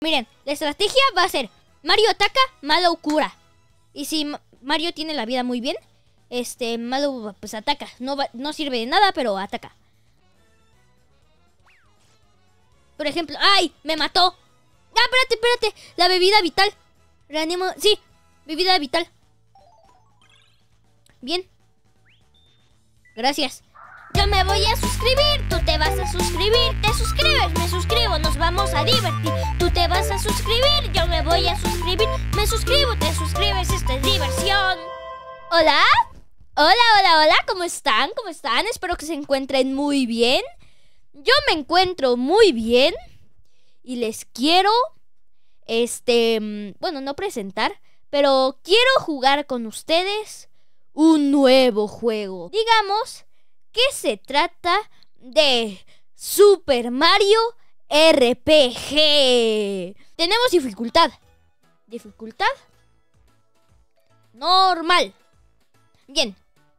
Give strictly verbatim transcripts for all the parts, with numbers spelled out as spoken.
Miren, la estrategia va a ser Mario ataca, Mallow cura. Y si Mario tiene la vida muy bien, este, Mallow pues ataca. No, va, no sirve de nada, pero ataca. Por ejemplo, ¡ay! ¡Me mató! ¡Ah, espérate, espérate! La bebida vital. Reanimo... Sí, bebida vital. Bien. Gracias. Yo me voy a suscribir, tú te vas a suscribir. Te suscribes, me suscribo, nos vamos a divertir. Tú te vas a suscribir, yo me voy a suscribir. Me suscribo, te suscribes, esto es diversión. ¿Hola? Hola, hola, hola, ¿cómo están? ¿Cómo están? Espero que se encuentren muy bien. Yo me encuentro muy bien. Y les quiero, este, bueno, no presentar, pero quiero jugar con ustedes un nuevo juego. Digamos que se trata de Super Mario R P G. Tenemos dificultad. Dificultad normal. Bien.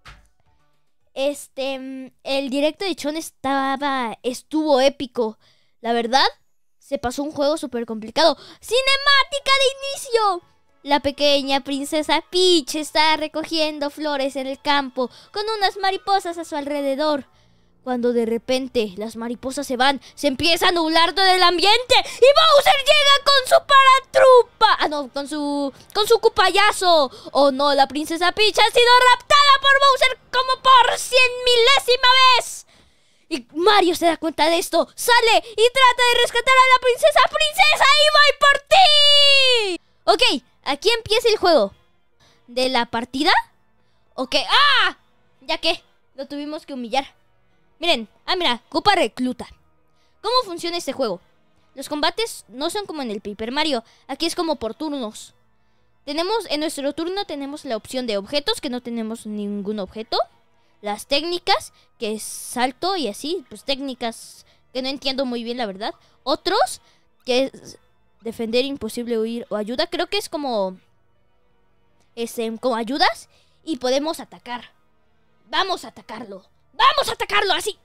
Este, el directo de Chon estaba, estuvo épico. La verdad, se pasó un juego súper complicado. ¡Cinemática de inicio! La pequeña princesa Peach está recogiendo flores en el campo con unas mariposas a su alrededor. Cuando de repente las mariposas se van, se empieza a nublar todo el ambiente y Bowser llega con su paratrupa. Ah, no, con su con su cupayazo. Oh no, la princesa Peach ha sido raptada por Bowser como por cien milésima vez. Y Mario se da cuenta de esto, sale y trata de rescatar a la princesa. ¡Princesa, y voy por ti! Ok, aquí empieza el juego. ¿De la partida? Ok, ¡ah! Ya que lo tuvimos que humillar. Miren, ah, mira, Copa Recluta. ¿Cómo funciona este juego? Los combates no son como en el Paper Mario. Aquí es como por turnos. Tenemos, en nuestro turno tenemos la opción de objetos, que no tenemos ningún objeto. Las técnicas, que es salto y así, pues técnicas que no entiendo muy bien, la verdad. Otros, que es defender, imposible, huir o ayuda. Creo que es como, este, como ayudas y podemos atacar. Vamos a atacarlo. ¡Vamos a atacarlo! Así.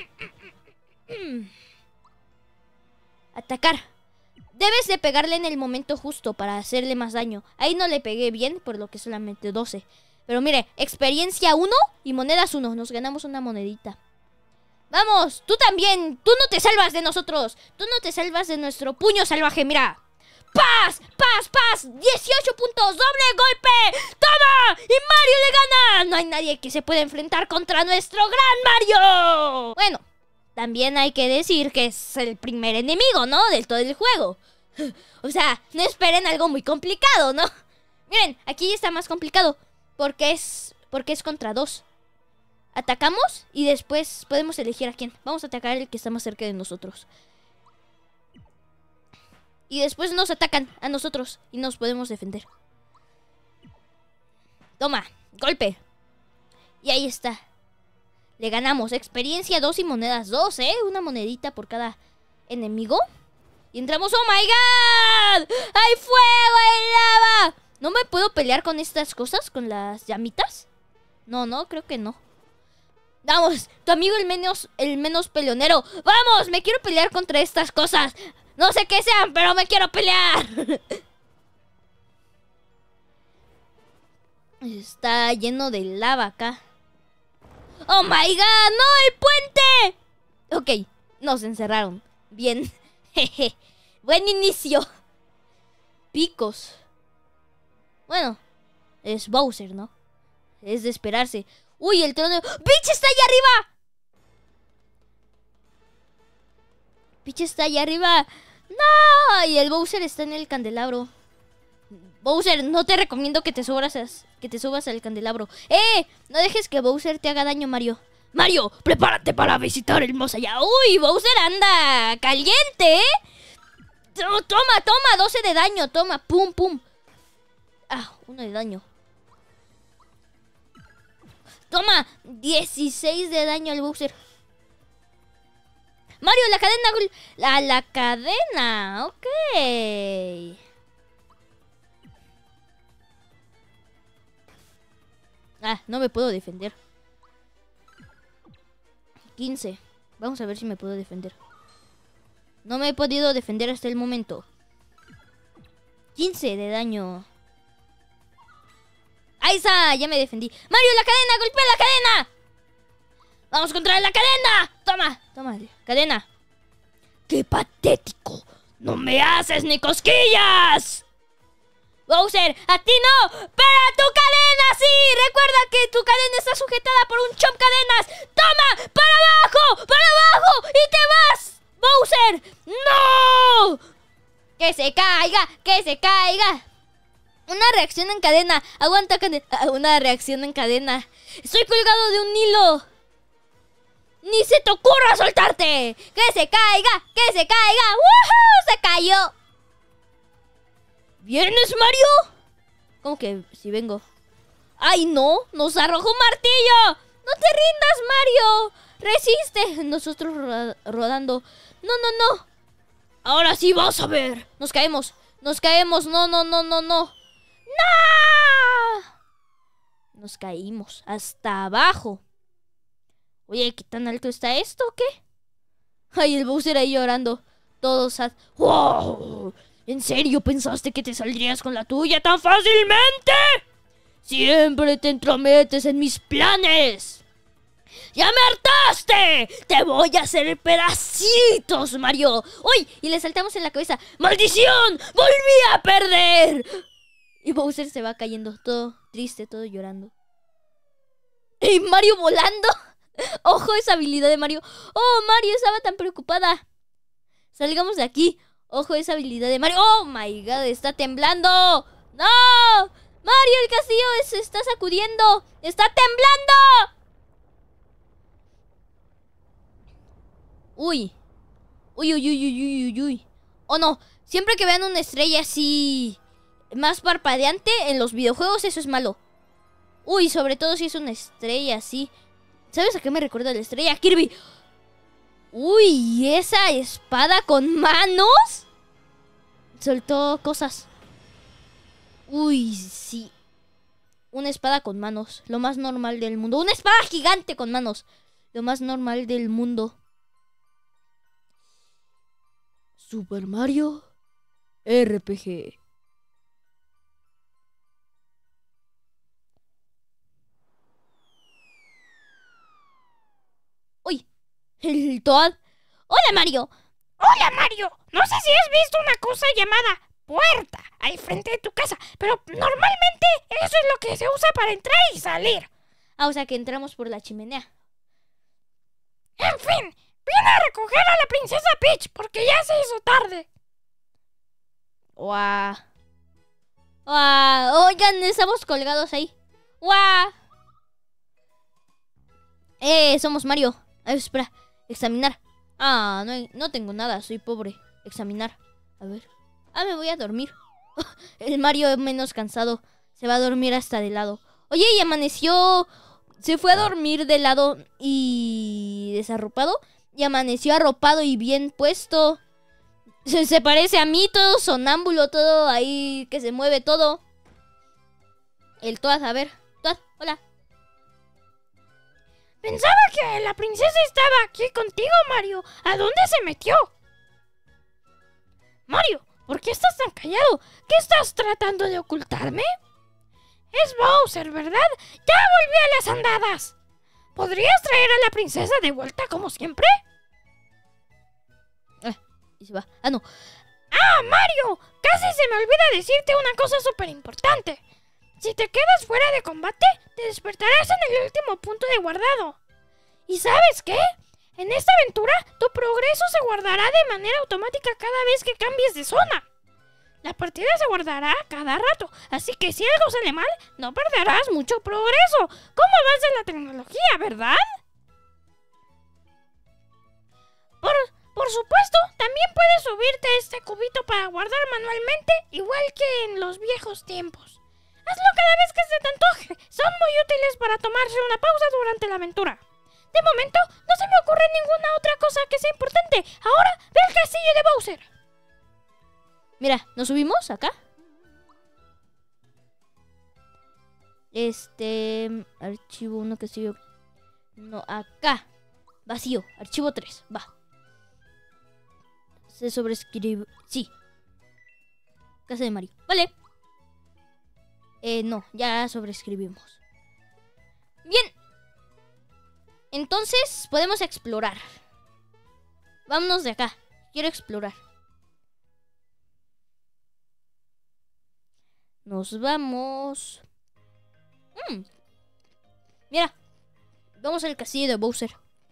Atacar. Debes de pegarle en el momento justo para hacerle más daño. Ahí no le pegué bien, por lo que solamente doce. Pero mire, experiencia uno y monedas uno. Nos ganamos una monedita. ¡Vamos! ¡Tú también! ¡Tú no te salvas de nosotros! ¡Tú no te salvas de nuestro puño salvaje! ¡Mira! ¡Paz! ¡Paz! ¡Paz! ¡dieciocho puntos! ¡Doble golpe! ¡Toma! ¡Y Mario le gana! No hay nadie que se pueda enfrentar contra nuestro gran Mario. Bueno, también hay que decir que es el primer enemigo, ¿no? Del todo el juego. O sea, no esperen algo muy complicado, ¿no? Miren, aquí está más complicado. Porque es, porque es contra dos. Atacamos y después podemos elegir a quién. Vamos a atacar al que está más cerca de nosotros. Y después nos atacan a nosotros y nos podemos defender. Toma, golpe. Y ahí está. Le ganamos. Experiencia dos y monedas dos, ¿eh? Una monedita por cada enemigo. Y entramos. ¡Oh, my God! ¡Hay fuego! ¡Hay lava! ¿No me puedo pelear con estas cosas? ¿Con las llamitas? No, no, creo que no. Vamos, tu amigo el menos, el menos peleonero. ¡Vamos! Me quiero pelear contra estas cosas. No sé qué sean, pero me quiero pelear. Está lleno de lava acá. ¡Oh, my God! ¡No, el puente! Ok, nos encerraron. Bien. Jeje. Buen inicio. Picos. Bueno, es Bowser, ¿no? Es de esperarse. ¡Uy, el trono! ¡Peach está allá arriba! Peach está allá arriba. ¡No! Y el Bowser está en el candelabro. Bowser, no te recomiendo que te subas, que te subas al candelabro. ¡Eh! No dejes que Bowser te haga daño, Mario. Mario, prepárate para visitar el más allá. ¡Uy, Bowser anda caliente, eh! Toma, toma, doce de daño, toma. Pum, pum. Ah, uno de daño. Toma, dieciséis de daño al Bowser. Mario, la cadena. La, la cadena, ok. Ah, no me puedo defender. quince. Vamos a ver si me puedo defender. No me he podido defender hasta el momento. quince de daño. ¡Ahí está! Ya me defendí. ¡Mario, la cadena! ¡Golpea la cadena! ¡Vamos contra la cadena! ¡Toma! ¡Toma! ¡Cadena! ¡Qué patético! ¡No me haces ni cosquillas! Bowser, ¡a ti no! ¡Para tu cadena! ¡Sí! Recuerda que tu cadena está sujetada por un chomp cadenas. ¡Toma! ¡Para abajo! ¡Para abajo! ¡Y te vas! ¡Bowser! ¡No! ¡Que se caiga! ¡Que se caiga! Una reacción en cadena. Aguanta cadena. Una reacción en cadena. Estoy colgado de un hilo. ¡Ni se te ocurra soltarte! ¡Que se caiga! ¡Que se caiga! ¡Woohoo! ¡Se cayó! ¿Vienes, Mario? ¿Cómo que si vengo? ¡Ay, no! ¡Nos arrojó un martillo! ¡No te rindas, Mario! ¡Resiste! Nosotros ro rodando. ¡No, no, no! Ahora sí vas a ver. Nos caemos. Nos caemos. No, no, no, no, no. ¡No! Nos caímos hasta abajo. Oye, ¿qué tan alto está esto o qué? Ay, el Bowser ahí llorando. Todos sad. ¡Wow! ¿En serio pensaste que te saldrías con la tuya tan fácilmente? Siempre te entrometes en mis planes. ¡Ya me hartaste! ¡Te voy a hacer pedacitos, Mario! ¡Uy! Y le saltamos en la cabeza. ¡Maldición! ¡Volví a perder! Y Bowser se va cayendo, todo triste, todo llorando. ¡Y Mario volando! ¡Ojo esa habilidad de Mario! ¡Oh, Mario estaba tan preocupada! Salgamos de aquí. ¡Ojo esa habilidad de Mario! ¡Oh, my God! ¡Está temblando! ¡No! ¡Mario, el castillo se está sacudiendo! ¡Está temblando! Uy. Uy, uy, uy, uy, uy, uy, uy. Oh, no. Siempre que vean una estrella así más parpadeante en los videojuegos, eso es malo. Uy, sobre todo si es una estrella así. ¿Sabes a qué me recuerda la estrella? Kirby. Uy, esa espada con manos. Soltó cosas. Uy, sí. Una espada con manos. Lo más normal del mundo. Una espada gigante con manos. Lo más normal del mundo. Super Mario R P G. Uy, el Toad. Hola, Mario. Hola, Mario. No sé si has visto una cosa llamada puerta ahí frente de tu casa, pero normalmente eso es lo que se usa para entrar y salir. Ah, o sea que entramos por la chimenea. En fin, viene a recoger a la princesa Peach porque ya se hizo tarde. Guau. Guau. Oigan, estamos colgados ahí. Guau. Eh, somos Mario. Ay, espera, examinar. Ah, no, hay, no tengo nada, soy pobre. Examinar. A ver. Ah, me voy a dormir. El Mario menos cansado. Se va a dormir hasta de lado. Oye, y amaneció. Se fue a dormir de lado y desarropado. Y amaneció arropado y bien puesto. Se, se parece a mí, todo sonámbulo, todo ahí que se mueve todo. El Toad, a ver. Toad, hola. Pensaba que la princesa estaba aquí contigo, Mario. ¿A dónde se metió? Mario, ¿por qué estás tan callado? ¿Qué estás tratando de ocultarme? Es Bowser, ¿verdad? ¡Ya volvió a las andadas! ¿Podrías traer a la princesa de vuelta como siempre? Ah, y se va. Ah, no. ¡Ah, Mario! Casi se me olvida decirte una cosa súper importante. Si te quedas fuera de combate, te despertarás en el último punto de guardado. ¿Y sabes qué? En esta aventura, tu progreso se guardará de manera automática cada vez que cambies de zona. La partida se guardará cada rato, así que si algo sale mal, no perderás mucho progreso. ¿Cómo avanza la tecnología, verdad? Por, por supuesto, también puedes subirte a este cubito para guardar manualmente, igual que en los viejos tiempos. Hazlo cada vez que se te antoje. Son muy útiles para tomarse una pausa durante la aventura. De momento, no se me ocurre ninguna otra cosa que sea importante. Ahora, ve al castillo de Bowser. Mira, ¿nos subimos acá? Este... Archivo uno, castillo... No, acá. Vacío. Archivo tres. Va. Se sobrescribe... Sí. Casa de Mario. Vale. Eh, no, ya sobreescribimos. Bien. Entonces, podemos explorar. Vámonos de acá. Quiero explorar. Nos vamos. Mm. Mira. Vamos al castillo de Bowser.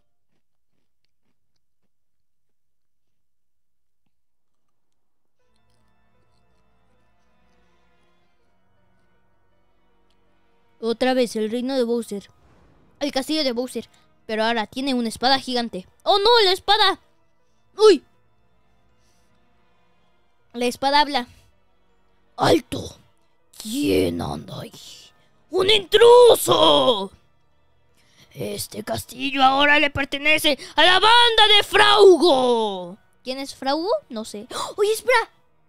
Otra vez el reino de Bowser. El castillo de Bowser. Pero ahora tiene una espada gigante. ¡Oh no! ¡La espada! ¡Uy! La espada habla. ¡Alto! ¿Quién anda ahí? ¡Un intruso! Este castillo ahora le pertenece a la banda de Fraugo. ¿Quién es Fraugo? No sé. ¡Oye, espera!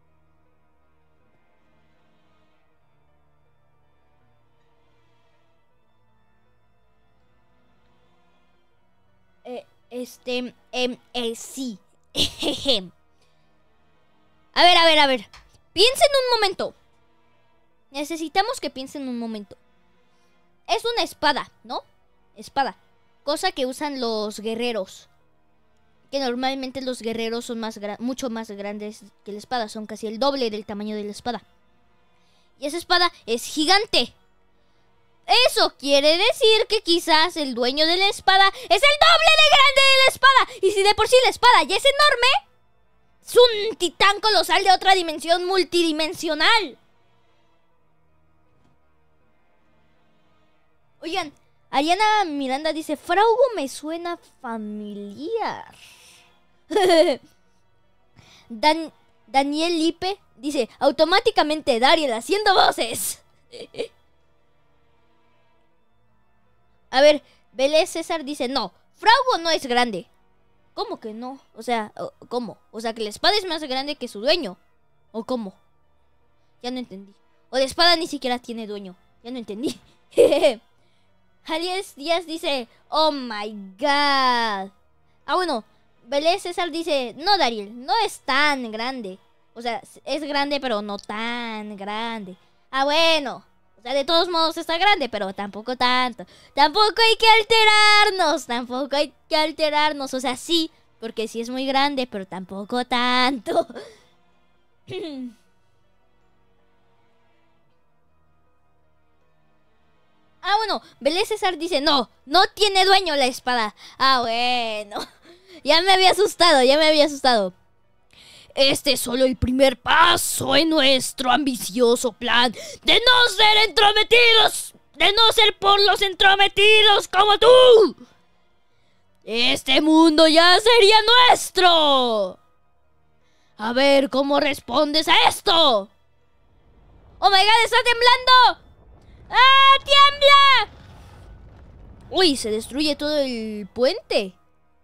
Eh, este... Eh, eh, sí. A ver, a ver, a ver. Piensen un momento. Necesitamos que piensen un momento. Es una espada, ¿no? Espada. Cosa que usan los guerreros. Que normalmente los guerreros son más mucho más grandes que la espada. Son casi el doble del tamaño de la espada. Y esa espada es gigante. Eso quiere decir que quizás el dueño de la espada es el doble de grande de la espada. Y si de por sí la espada ya es enorme, es un titán colosal de otra dimensión multidimensional. Oigan, Ariana Miranda dice, Fraugo me suena familiar. Dan, Daniel Lipe dice, automáticamente Dariel haciendo voces. A ver, Vélez César dice, no, Fraugo no es grande. ¿Cómo que no? O sea, ¿cómo? O sea, que la espada es más grande que su dueño. ¿O cómo? Ya no entendí. O la espada ni siquiera tiene dueño. Ya no entendí. Alias Díaz dice, oh my god. Ah, bueno, Vélez César dice, no, Dariel, no es tan grande. O sea, es grande, pero no tan grande. Ah, bueno. O sea, de todos modos está grande, pero tampoco tanto. Tampoco hay que alterarnos. Tampoco hay que alterarnos. O sea, sí, porque sí es muy grande, pero tampoco tanto. Ah, bueno, Vélez César dice, no, no tiene dueño la espada. Ah, bueno. Ya me había asustado, ya me había asustado. Este es solo el primer paso en nuestro ambicioso plan de no ser entrometidos, de no ser por los entrometidos como tú. Este mundo ya sería nuestro. A ver cómo respondes a esto. Oh my god, está temblando. ¡Ah, tiembla! Uy, se destruye todo el puente.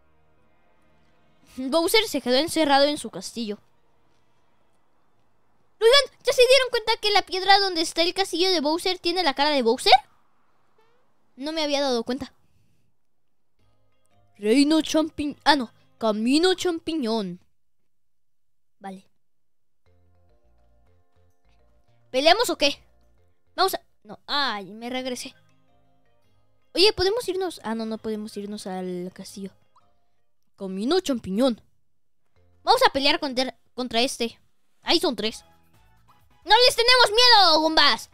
Bowser se quedó encerrado en su castillo. Oigan, ¿ya se dieron cuenta que la piedra donde está el castillo de Bowser tiene la cara de Bowser? No me había dado cuenta. Reino champiñón. Ah, no. Camino champiñón. Vale. ¿Peleamos o qué? Vamos a... No, ay, me regresé. Oye, ¿podemos irnos? Ah, no, no podemos irnos al castillo. Camino champiñón. Vamos a pelear contra, contra este. Ahí son tres. ¡No les tenemos miedo, Gumbas!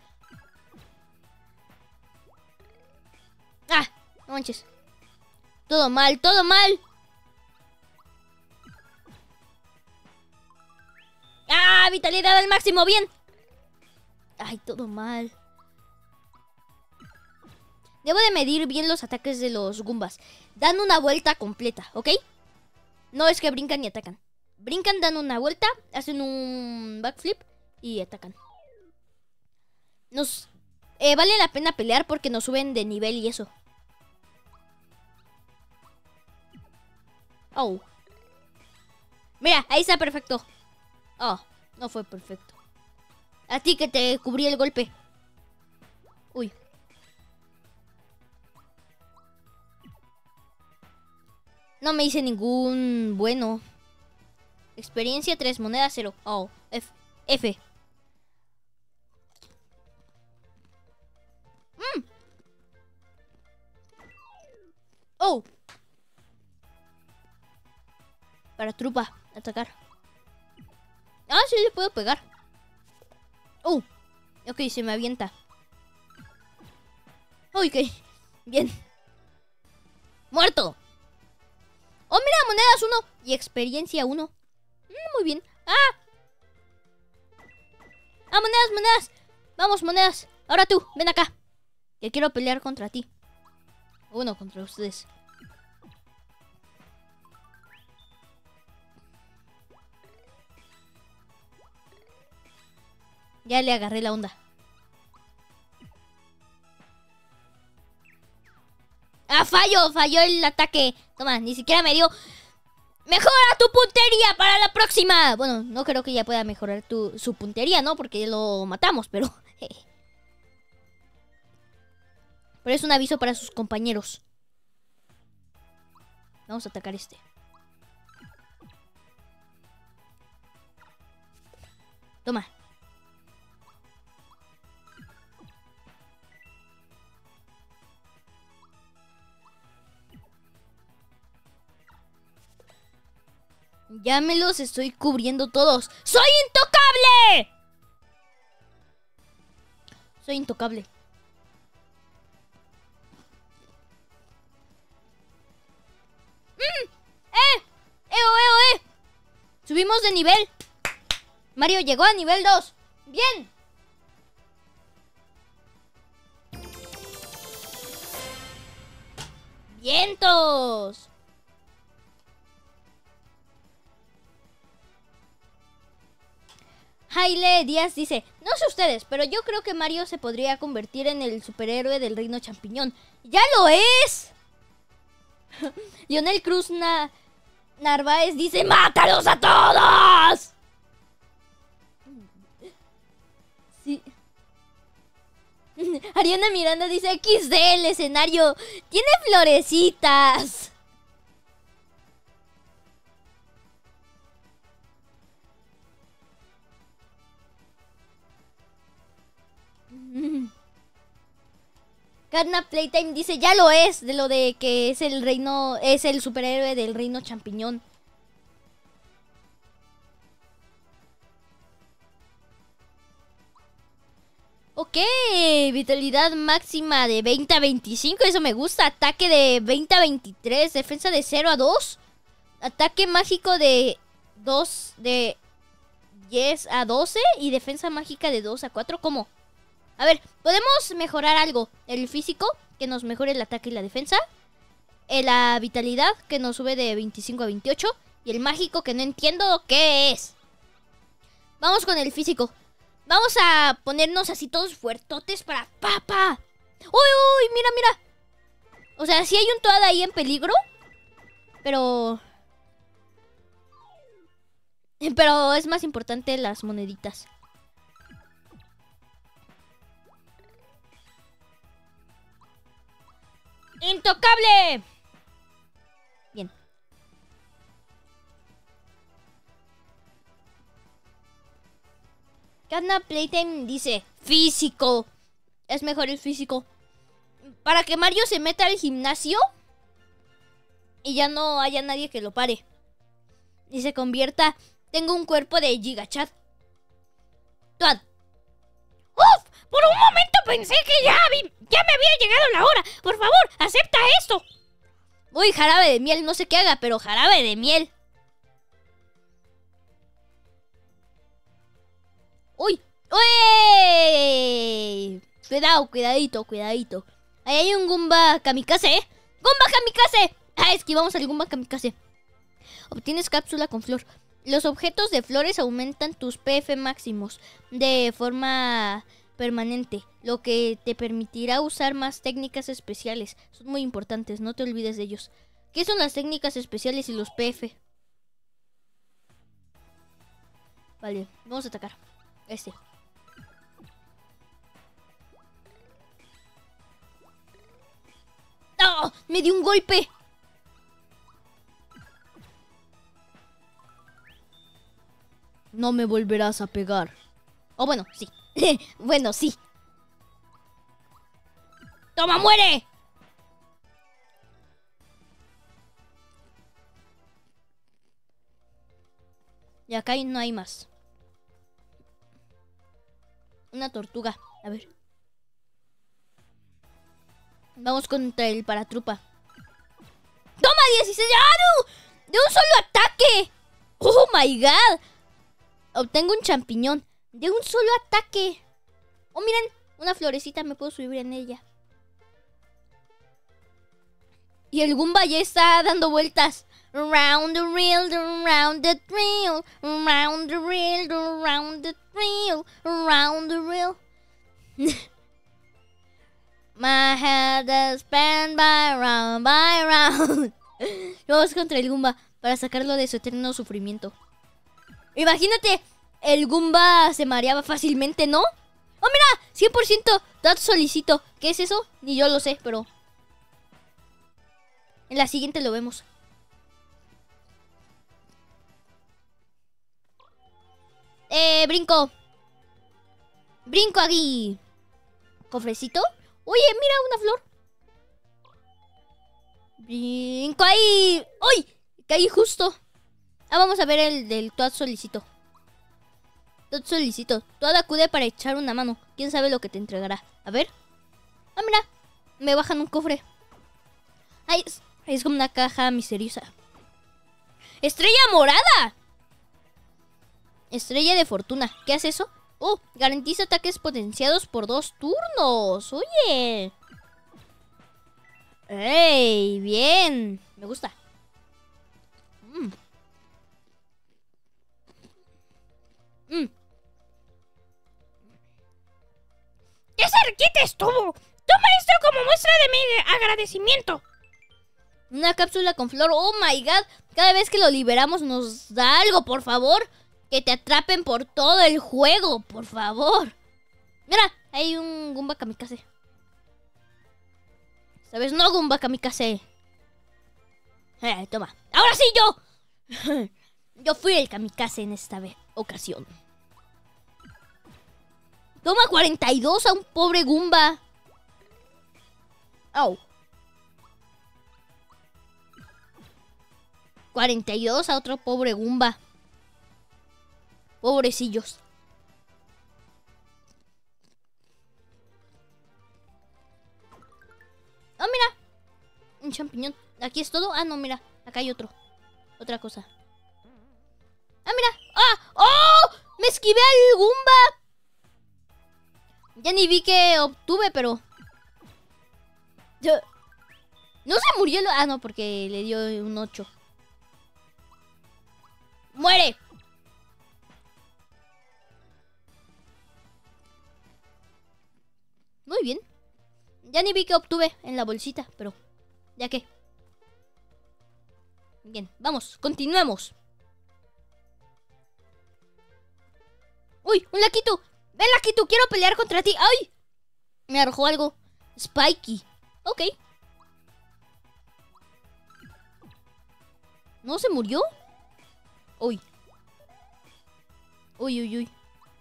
Ah, no manches. Todo mal, todo mal. Ah, vitalidad al máximo, bien. Ay, todo mal. Debo de medir bien los ataques de los Gumbas. Dan una vuelta completa, ¿ok? No es que brincan y atacan. Brincan, dan una vuelta, hacen un backflip y atacan. Nos eh, vale la pena pelear porque nos suben de nivel y eso. Oh. Mira, ahí está perfecto. Oh, no fue perfecto. A ti que te cubrí el golpe. Uy. No me hice ningún bueno. Experiencia tres, moneda cero. Oh, F. F. Para trupa, atacar. Ah, sí le puedo pegar. Oh, ok, se me avienta. Ok, bien. Muerto. Oh, mira, monedas uno y experiencia uno. Mm, muy bien. Ah. Ah, monedas, monedas. Vamos, monedas. Ahora tú, ven acá. Que quiero pelear contra ti. Bueno, contra ustedes. Ya le agarré la onda. ¡Ah, fallo! Falló el ataque. Toma, ni siquiera me dio... ¡Mejora tu puntería para la próxima! Bueno, no creo que ya pueda mejorar tu, su puntería, ¿no? Porque ya lo matamos, pero... Pero es un aviso para sus compañeros. Vamos a atacar este. Toma. Ya me los estoy cubriendo todos. ¡Soy intocable! Soy intocable. ¡Mm! ¡Eh! ¡Eh, eh, eh! Subimos de nivel. Mario llegó a nivel dos. ¡Bien! ¡Vientos! Jaile Díaz dice, no sé ustedes, pero yo creo que Mario se podría convertir en el superhéroe del Reino Champiñón. ¡Ya lo es! Lionel Cruz Na Narváez dice, ¡mátalos a todos! Sí. Ariana Miranda dice, equis de, el escenario tiene florecitas. Catnap Playtime dice, ya lo es, de lo de que es el reino, es el superhéroe del Reino Champiñón. Ok, vitalidad máxima de veinte a veinticinco, eso me gusta. Ataque de veinte a veintitrés, defensa de cero a dos. Ataque mágico de dos, de diez a doce y defensa mágica de dos a cuatro. ¿Cómo? A ver, podemos mejorar algo. El físico, que nos mejore el ataque y la defensa. La vitalidad, que nos sube de veinticinco a veintiocho. Y el mágico, que no entiendo qué es. Vamos con el físico. Vamos a ponernos así todos fuertotes para... ¡Papá! ¡Uy, uy! Mira, mira. O sea, sí hay un Toad ahí en peligro. Pero... Pero es más importante las moneditas. ¡Intocable! Bien. Catnap Playtime dice, físico. Es mejor el físico. Para que Mario se meta al gimnasio y ya no haya nadie que lo pare. Y se convierta... Tengo un cuerpo de Gigachad. Toad. ¡Uf! Por un momento pensé que ya, vi, ya me había llegado la hora. Por favor, acepta esto. Uy, jarabe de miel. No sé qué haga, pero jarabe de miel. ¡Uy! ¡Uy! Cuidado, cuidadito, cuidadito. Ahí hay un Goomba Kamikaze, ¿eh? ¡Goomba Kamikaze! Ah, esquivamos al Goomba Kamikaze. Obtienes cápsula con flor. Los objetos de flores aumentan tus P F máximos de forma permanente, lo que te permitirá usar más técnicas especiales. Son muy importantes, no te olvides de ellos. ¿Qué son las técnicas especiales y los P F? Vale, vamos a atacar. Este. ¡No! ¡Me dio un golpe! No me volverás a pegar. Oh, bueno, sí. Bueno, sí. ¡Toma, muere! Y acá no hay más. Una tortuga. A ver. Vamos contra el paratrupa. ¡Toma dieciséis! ¡Ah, no! ¡De un solo ataque! ¡Oh, my God! Obtengo un champiñón. ¡De un solo ataque! ¡Oh, miren! Una florecita, me puedo subir en ella. Y el Goomba ya está dando vueltas. Round the reel, round the reel, round the reel, round the reel, round the reel. My head is spanned by round by round. Vamos contra el Goomba para sacarlo de su eterno sufrimiento. Imagínate, el Goomba se mareaba fácilmente, ¿no? ¡Oh, mira! cien por ciento Toad solicito. ¿Qué es eso? Ni yo lo sé, pero... en la siguiente lo vemos. Eh, brinco. Brinco aquí. Cofrecito. Oye, mira una flor. Brinco ahí. ¡Uy! Caí justo. Ah, vamos a ver el del Toad solicito. Toad solicito. Toad acude para echar una mano. ¿Quién sabe lo que te entregará? A ver. Ah, mira. Me bajan un cofre. Ay, es, es como una caja misteriosa. ¡Estrella morada! Estrella de fortuna. ¿Qué hace eso? Oh, garantiza ataques potenciados por dos turnos. Oye. ¡Ey! Bien. Me gusta. Mm. Mm. ¡Qué cerquita estuvo! Toma esto como muestra de mi agradecimiento. Una cápsula con flor. ¡Oh, my God! Cada vez que lo liberamos nos da algo, por favor. Que te atrapen por todo el juego, por favor. Mira, hay un Goomba kamikaze. Esta vez no Goomba kamikaze. Eh, toma. ¡Ahora sí yo! Yo fui el kamikaze en esta vez, ocasión. Toma cuarenta y dos a un pobre Goomba. Oh. cuarenta y dos a otro pobre Goomba. Pobrecillos. Oh, mira. Un champiñón. ¿Aquí es todo? Ah, no, mira. Acá hay otro. Otra cosa. Ah, mira. ¡Ah! ¡Oh! Me esquivé al Goomba. Ya ni vi que obtuve, pero... Yo... No se murió. Lo... Ah, no, porque le dio un ocho. ¡Muere! Muy bien. Ya ni vi que obtuve en la bolsita, pero... ¿ya qué? Bien, vamos, continuemos. ¡Uy! ¡Un Lakitu! ¡Ven, Lakitu! ¡Quiero pelear contra ti! ¡Ay! Me arrojó algo. Spiky. Ok. ¿No se murió? Uy. Uy, uy, uy.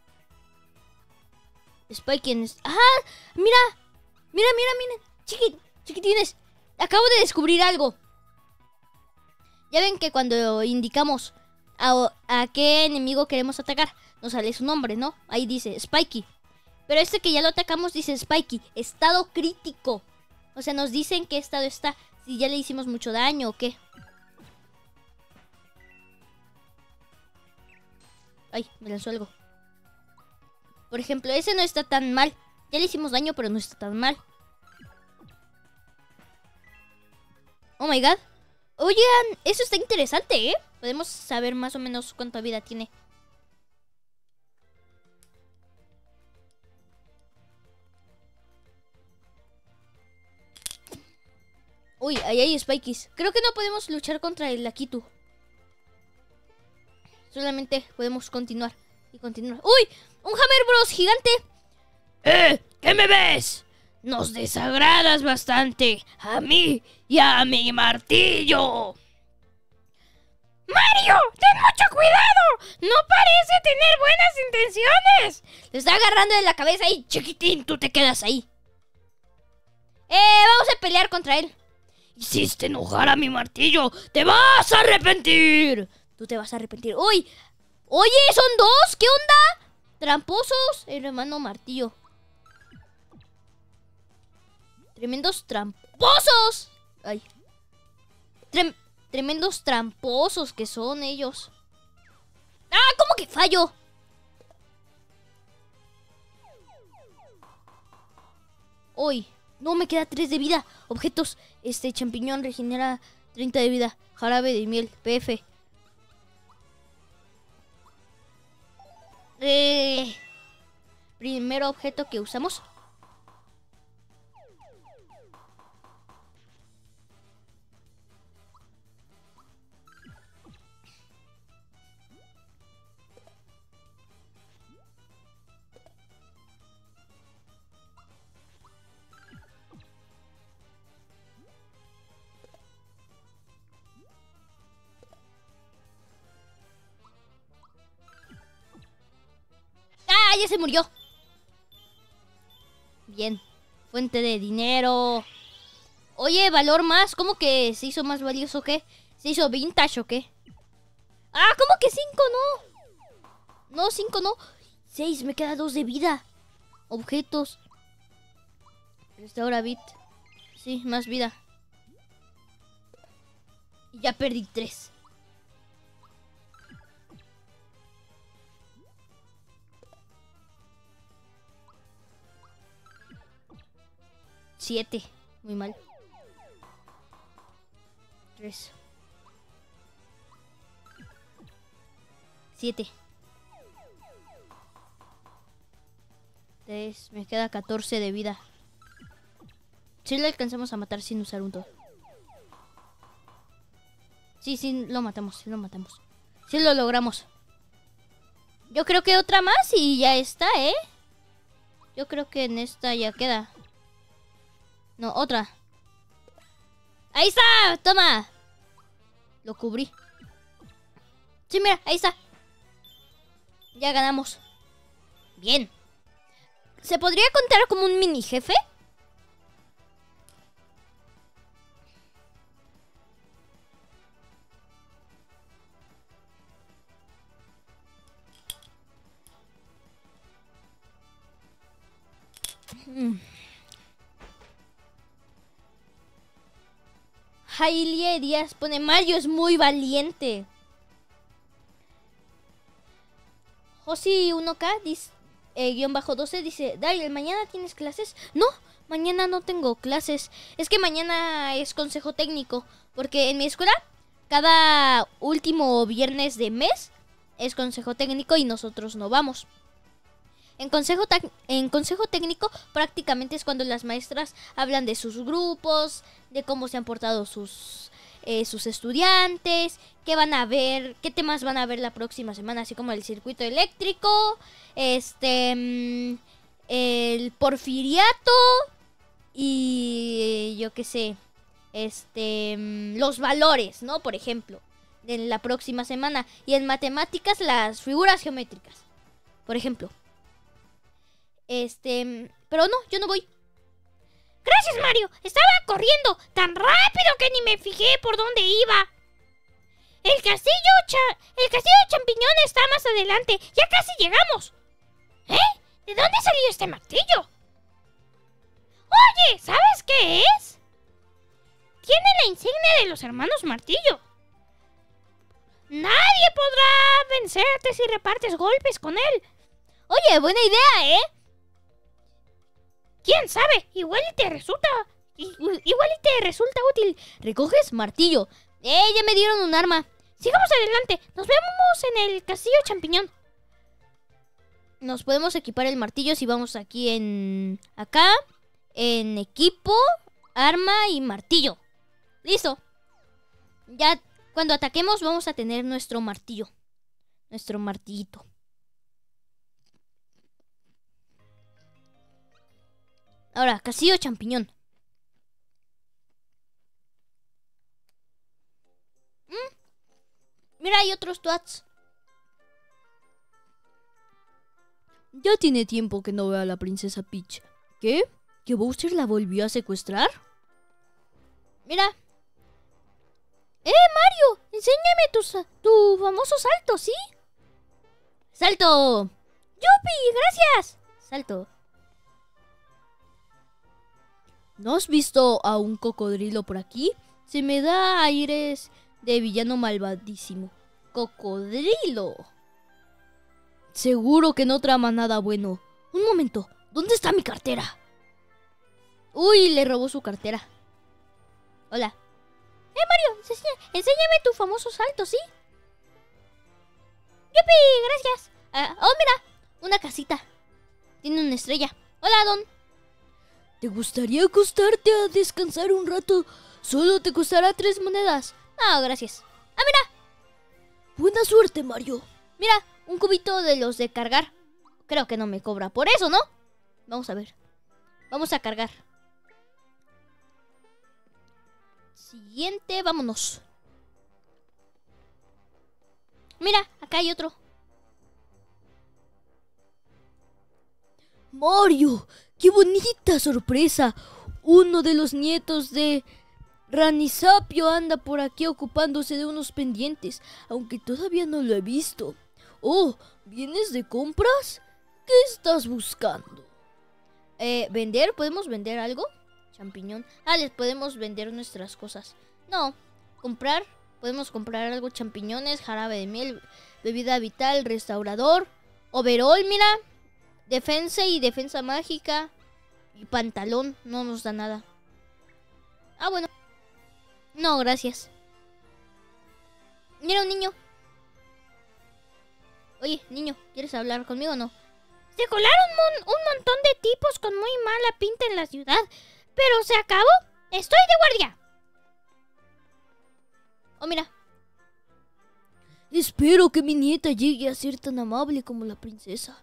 Spike en... ¡Ah! ¡Mira! ¡Mira, mira, mira! Chiqui... Chiquitines. Acabo de descubrir algo. Ya ven que cuando indicamos a, a qué enemigo queremos atacar, nos sale su nombre, ¿no? Ahí dice Spiky. Pero este que ya lo atacamos dice Spiky. Estado crítico. O sea, nos dicen qué estado está. Si ya le hicimos mucho daño o qué. Ay, me lanzó algo. Por ejemplo, ese no está tan mal. Ya le hicimos daño, pero no está tan mal. Oh my God. Oigan, eso está interesante, ¿eh? Podemos saber más o menos cuánta vida tiene. Uy, ahí hay Spikies. Creo que no podemos luchar contra el Lakitu. Solamente podemos continuar y continuar. ¡Uy! ¡Un Hammer Bros gigante! ¡Eh! ¿Qué me ves? Nos desagradas bastante a mí y a mi martillo. ¡Mario! ¡Ten mucho cuidado! ¡No parece tener buenas intenciones! Te está agarrando de la cabeza y chiquitín, tú te quedas ahí. Eh, vamos a pelear contra él. Hiciste enojar a mi martillo. ¡Te vas a arrepentir! Tú te vas a arrepentir. ¡Uy! Oye, son dos. ¿Qué onda? Tramposos. El hermano martillo. Tremendos tramposos. Ay. Trem tremendos tramposos que son ellos. Ah, ¿cómo que fallo? Hoy. No, me queda tres de vida. Objetos. Este champiñón regenera treinta de vida. Jarabe de miel. P F. Eh, primer objeto que usamos. ¡Ah, ya se murió! Bien. Fuente de dinero. Oye, valor más. ¿Cómo que se hizo más valioso o qué? ¿Se hizo vintage o qué? ¡Ah, cómo que cinco no! No, cinco no. seis, me queda dos de vida. Objetos. Restaura bit. Sí, más vida. Y ya perdí tres. Siete. Muy mal. Tres. Siete. Tres. Me queda catorce de vida. Si lo alcanzamos a matar sin usar un todo. Sí, sí, lo matamos, sí lo matamos. Sí lo logramos. Yo creo que otra más y ya está, ¿eh? Yo creo que en esta ya queda. No, otra. ¡Ahí está! ¡Toma! Lo cubrí. Sí, mira, ahí está. Ya ganamos. Bien. ¿Se podría contar como un mini jefe? Mm. Jailie Díaz pone: Mario es muy valiente. Josi uno K dice, eh, guión bajo doce dice: Daryl, ¿mañana tienes clases? No, mañana no tengo clases. Es que mañana es consejo técnico. Porque en mi escuela, cada último viernes de mes es consejo técnico y nosotros no vamos. En consejo, en consejo técnico prácticamente es cuando las maestras hablan de sus grupos, de cómo se han portado sus, eh, sus estudiantes, qué van a ver, qué temas van a ver la próxima semana, así como el circuito eléctrico, este, el porfiriato y yo qué sé, este, los valores, ¿no? Por ejemplo, de la próxima semana. Y en matemáticas las figuras geométricas, por ejemplo. Este, pero no, yo no voy. Gracias, Mario. Estaba corriendo tan rápido que ni me fijé por dónde iba. El castillo cha el castillo champiñón está más adelante. Ya casi llegamos. ¿Eh? ¿De dónde salió este martillo? Oye, ¿sabes qué es? Tiene la insignia de los hermanos Martillo. Nadie podrá vencerte si repartes golpes con él. Oye, buena idea, ¿eh? ¿Quién sabe? Igual y te resulta... Igual y te resulta útil. ¿Recoges martillo? ¡Eh, ya me dieron un arma! Sigamos adelante. Nos vemos en el castillo champiñón. Nos podemos equipar el martillo si vamos aquí en... Acá. En equipo, arma y martillo. ¡Listo! Ya cuando ataquemos vamos a tener nuestro martillo. Nuestro martillito. Ahora, castillo champiñón. ¿Mm? Mira, hay otros twats. Ya tiene tiempo que no veo a la princesa Peach. ¿Qué? ¿Que Bowser la volvió a secuestrar? Mira. ¡Eh, Mario! Enséñame tu, tu famoso salto, ¿sí? ¡Salto! ¡Yupi! ¡Gracias! Salto. ¿No has visto a un cocodrilo por aquí? Se me da aires de villano malvadísimo. ¡Cocodrilo! Seguro que no trama nada bueno. Un momento, ¿dónde está mi cartera? Uy, le robó su cartera. Hola. ¡Eh, Mario! Enséñame tu famoso salto, ¿sí? ¡Yupi! ¡Gracias! Ah, ¡oh, mira! Una casita. Tiene una estrella. Hola, Don. ¿Te gustaría acostarte a descansar un rato? Solo te costará tres monedas. No, gracias. ¡Ah, mira! Buena suerte, Mario. Mira, un cubito de los de cargar. Creo que no me cobra por eso, ¿no? Vamos a ver. Vamos a cargar. Siguiente, vámonos. Mira, acá hay otro. Mario, qué bonita sorpresa. Uno de los nietos de Ranisapio anda por aquí ocupándose de unos pendientes, aunque todavía no lo he visto. Oh, ¿vienes de compras? ¿Qué estás buscando? Eh, ¿vender? ¿Podemos vender algo? Champiñón. Ah, les podemos vender nuestras cosas. No, comprar. Podemos comprar algo, champiñones, jarabe de miel, bebida vital, restaurador, overol, mira. Defensa y defensa mágica. Y pantalón, no nos da nada. Ah, bueno. No, gracias. Mira un niño. Oye, niño, ¿quieres hablar conmigo o no? Se colaron mon un montón de tipos con muy mala pinta en la ciudad. Pero se acabó. Estoy de guardia. Oh, mira. Espero que mi nieta llegue a ser tan amable como la princesa.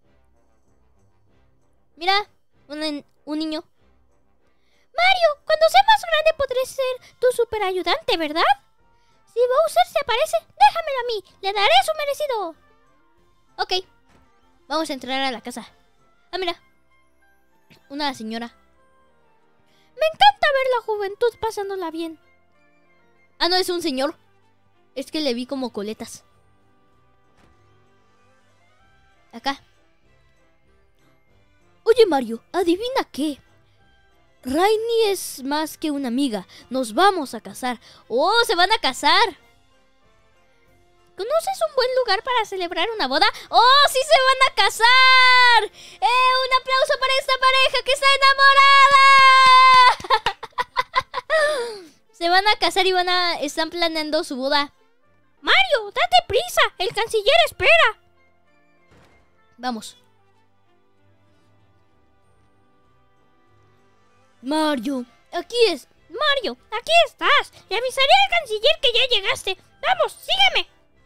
Mira, un, un niño. Mario, cuando sea más grande podré ser tu super ayudante, ¿verdad? Si Bowser se aparece, déjamelo a mí. Le daré su merecido. Ok. Vamos a entrar a la casa. Ah, mira. Una señora. Me encanta ver la juventud pasándola bien. Ah, no, es un señor. Es que le vi como coletas. Acá. Oye, Mario, ¿adivina qué? Rainy es más que una amiga. Nos vamos a casar. ¡Oh, se van a casar! ¿Conoces un buen lugar para celebrar una boda? ¡Oh, sí se van a casar! ¡Eh, un aplauso para esta pareja que está enamorada! Se van a casar y van a... están planeando su boda. Mario, date prisa. El canciller espera. Vamos. Mario, aquí es. Mario, aquí estás. Le avisaré al canciller que ya llegaste. Vamos, sígueme.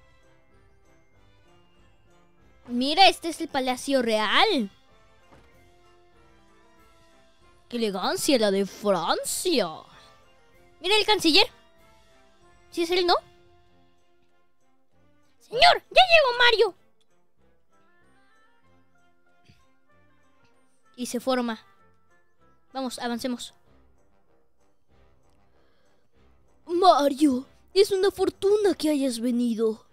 Mira, este es el Palacio Real. ¡Qué elegancia la de Francia! Mira el canciller. ¿Sí es él, no? Señor, ya llegó Mario. Y se forma. Vamos, avancemos. Mario, es una fortuna que hayas venido.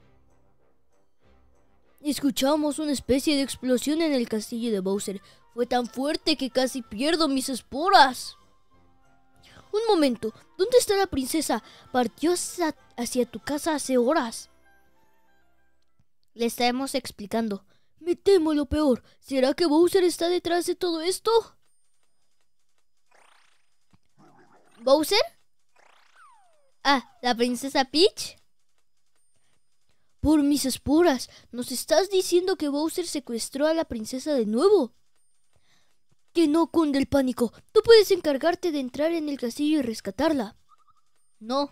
Escuchamos una especie de explosión en el castillo de Bowser. Fue tan fuerte que casi pierdo mis esporas. Un momento, ¿dónde está la princesa? Partió hacia, hacia tu casa hace horas. Le estamos explicando. Me temo lo peor. ¿Será que Bowser está detrás de todo esto? ¿Bowser? Ah, ¿la princesa Peach? Por mis esporas, ¿nos estás diciendo que Bowser secuestró a la princesa de nuevo? Que no cunde el pánico. Tú puedes encargarte de entrar en el castillo y rescatarla. No.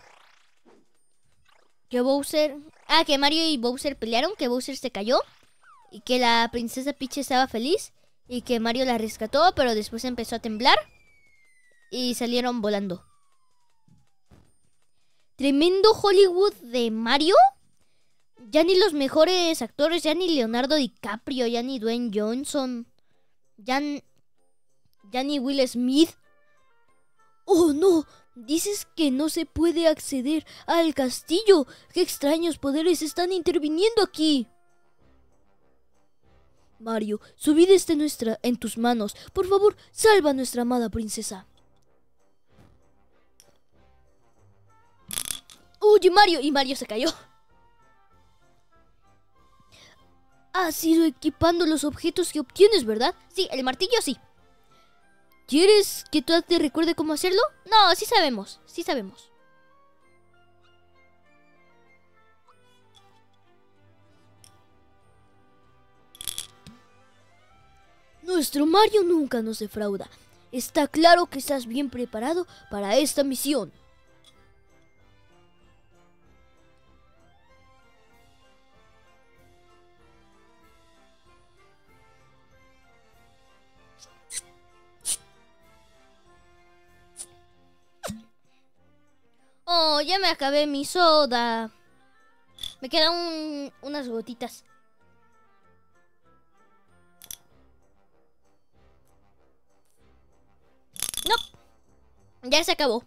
Que Bowser... Ah, que Mario y Bowser pelearon, que Bowser se cayó y que la princesa Peach estaba feliz y que Mario la rescató, pero después empezó a temblar y salieron volando. Tremendo Hollywood de Mario. Ya ni los mejores actores, ya ni Leonardo DiCaprio, ya ni Dwayne Johnson, ya, ya ni Will Smith. ¡Oh, no! Dices que no se puede acceder al castillo. ¡Qué extraños poderes están interviniendo aquí! Mario, su vida está en, nuestra, en tus manos. Por favor, salva a nuestra amada princesa. Oye, Mario. Y Mario se cayó. Has ido equipando los objetos que obtienes, ¿verdad? Sí, el martillo sí. ¿Quieres que Toad te recuerde cómo hacerlo? No, sí sabemos, sí sabemos. Nuestro Mario nunca nos defrauda. Está claro que estás bien preparado para esta misión. Oh, ya me acabé mi soda. Me quedan un, unas gotitas. No, ya se acabó.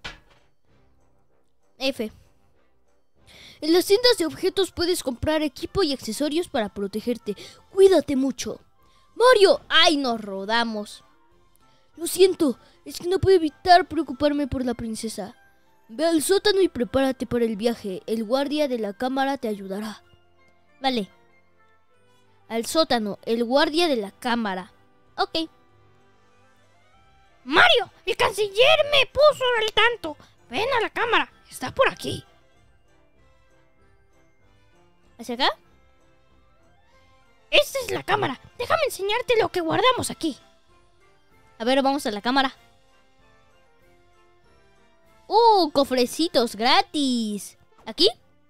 F. En las tiendas de objetos puedes comprar equipo y accesorios para protegerte. Cuídate mucho. Mario, ¡ay, nos rodamos! Lo siento, es que no puedo evitar preocuparme por la princesa. Ve al sótano y prepárate para el viaje. El guardia de la cámara te ayudará. Vale. Al sótano, el guardia de la cámara. Ok. Mario, el canciller me puso al tanto. Ven a la cámara, está por aquí. ¿Hacia acá? Esta es la cámara. Déjame enseñarte lo que guardamos aquí. A ver, vamos a la cámara. ¡Uh! Cofrecitos gratis. ¿Aquí?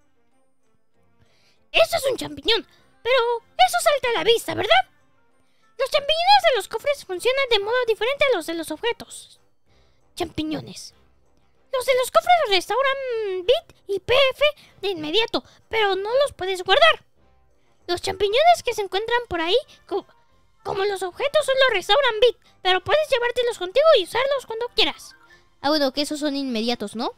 Eso es un champiñón, pero eso salta a la vista, ¿verdad? Los champiñones de los cofres funcionan de modo diferente a los de los objetos. Champiñones. Los de los cofres restauran bit y P F de inmediato, pero no los puedes guardar. Los champiñones que se encuentran por ahí, co como los objetos, solo restauran bit, pero puedes llevártelos contigo y usarlos cuando quieras. Ah, bueno, que esos son inmediatos, ¿no?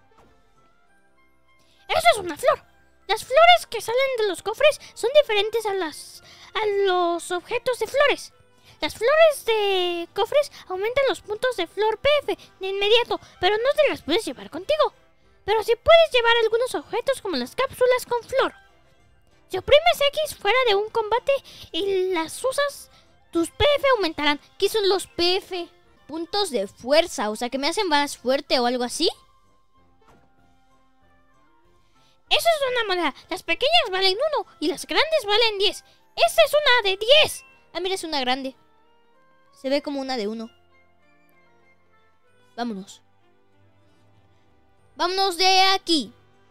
Eso es una flor. Las flores que salen de los cofres son diferentes a las a los objetos de flores. Las flores de cofres aumentan los puntos de flor P F de inmediato, pero no te las puedes llevar contigo. Pero sí puedes llevar algunos objetos como las cápsulas con flor. Si oprimes X fuera de un combate y las usas, tus P F aumentarán. ¿Qué son los P F? Puntos de fuerza, o sea, que me hacen más fuerte o algo así. Eso es una moneda. Las pequeñas valen uno y las grandes valen diez. Esta es una de diez. Ah, mira, es una grande. Se ve como una de uno. Vámonos. Vámonos de aquí.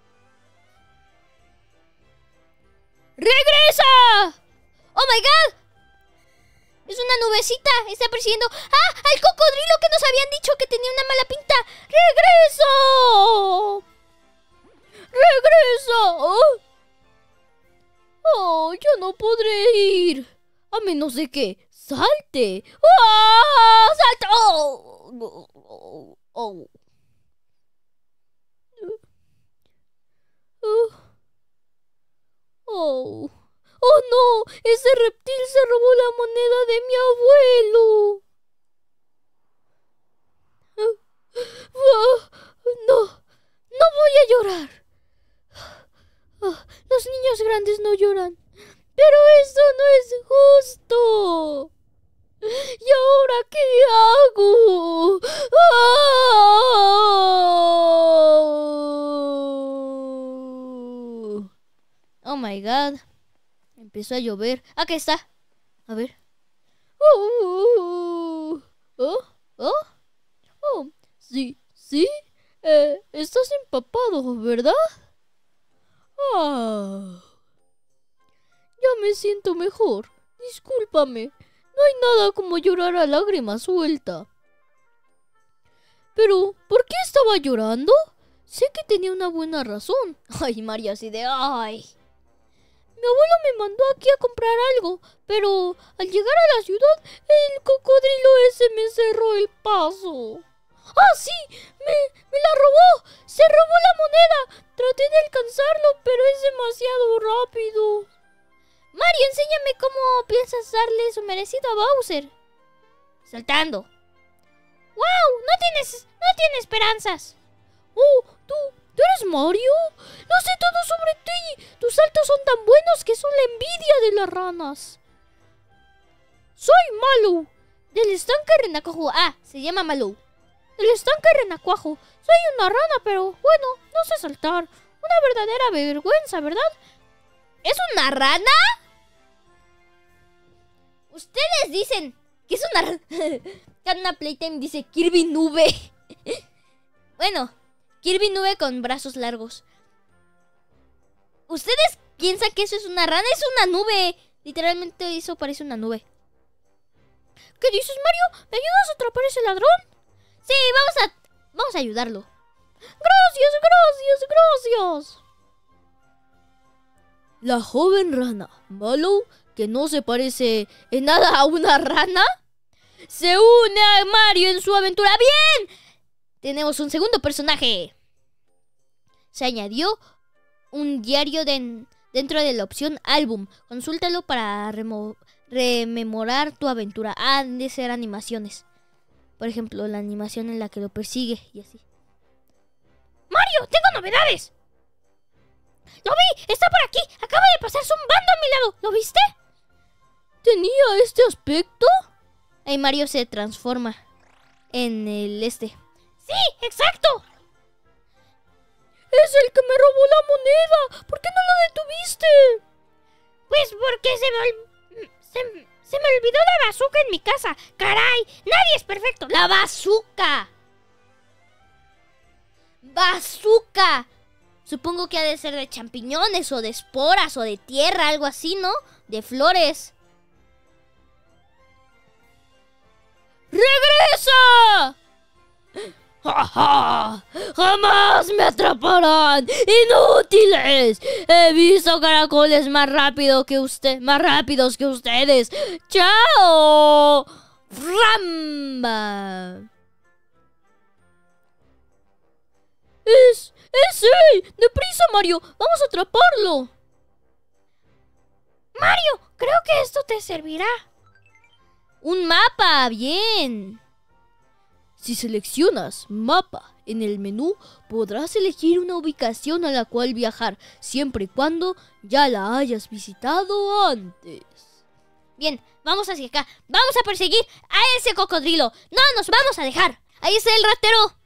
¡Regresa! ¡Oh, my God! Es una nubecita. Está persiguiendo. ¡Ah! ¡Al cocodrilo que nos habían dicho que tenía una mala pinta! ¡Regreso! ¡Regresa! ¡Oh! ¡Oh! Yo no podré ir. A menos de que salte. ¡Ah! ¡Salta! ¡Oh! ¡Oh! ¡Oh! ¡Oh! ¡Oh! ¡Oh, no! ¡Ese reptil se robó la moneda de mi abuelo! ¡Oh! ¡No! ¡No voy a llorar! Oh, los niños grandes no lloran. ¡Pero eso no es justo! ¿Y ahora qué hago? ¡Oh! Oh my God. Empezó a llover. Aquí está. A ver. Oh, oh, oh, oh. Sí, sí. Eh, estás empapado, ¿verdad? Ah. Ya me siento mejor. Discúlpame. No hay nada como llorar a lágrima suelta. Pero, ¿por qué estaba llorando? Sé que tenía una buena razón. Ay, Mario, así de... ¡Ay! Mi abuelo me mandó aquí a comprar algo, pero al llegar a la ciudad, el cocodrilo ese me cerró el paso. ¡Ah, sí! ¡Me, me la robó! ¡Se robó la moneda! Traté de alcanzarlo, pero es demasiado rápido. Mario, enséñame cómo piensas darle su merecido a Bowser. Saltando. ¡Wow! No tienes, no tienes esperanzas. Oh, ¿tú, ¿tú eres Mario? Lo sé todo sobre ti. Tus saltos son tan buenos que son la envidia de las ranas. Soy Mallow, del estanque Renacuajo. Ah, se llama Mallow. Del estanque Renacuajo. Soy una rana, pero bueno, no sé saltar. Una verdadera vergüenza, ¿verdad? ¿Es una rana? Ustedes dicen que es una rana. Carna Playtime dice Kirby Nube. Bueno, Kirby Nube con brazos largos. ¿Ustedes piensan que eso es una rana? Es una nube. Literalmente eso parece una nube. ¿Qué dices, Mario? ¿Me ayudas a atrapar a ese ladrón? Sí, vamos a, vamos a ayudarlo. Gracias, gracias, gracias. La joven rana Mallow, que no se parece en nada a una rana, se une a Mario en su aventura. ¡Bien! Tenemos un segundo personaje. Se añadió un diario de, dentro de la opción álbum. Consúltalo para remo, rememorar tu aventura. Han de ser animaciones. Por ejemplo, la animación en la que lo persigue y así. ¡Mario! ¡Tengo novedades! ¡Lo vi! ¡Está por aquí! ¡Acaba de pasar zumbando a mi lado! ¿Lo viste? ¿Tenía este aspecto? Ahí Mario se transforma en el este. ¡Sí! ¡Exacto! ¡Es el que me robó la moneda! ¿Por qué no lo detuviste? Pues porque se me, ol... se, se me olvidó la bazooka en mi casa. ¡Caray! ¡Nadie es perfecto! ¡La bazooka! ¡Bazooka! Supongo que ha de ser de champiñones o de esporas o de tierra, algo así, ¿no? De flores. ¡Regresa! ¡Ja, ja! ¡Jamás me atraparán! ¡Inútiles! He visto caracoles más rápido que usted, más rápidos que ustedes. ¡Chao! ¡Ramba! ¡Es... ¡Es él! ¡Deprisa, Mario! ¡Vamos a atraparlo! Mario, creo que esto te servirá. ¡Un mapa! ¡Bien! Si seleccionas mapa en el menú, podrás elegir una ubicación a la cual viajar, siempre y cuando ya la hayas visitado antes. Bien, vamos hacia acá. Vamos a perseguir a ese cocodrilo. ¡No nos vamos a dejar! ¡Ahí está el ratero!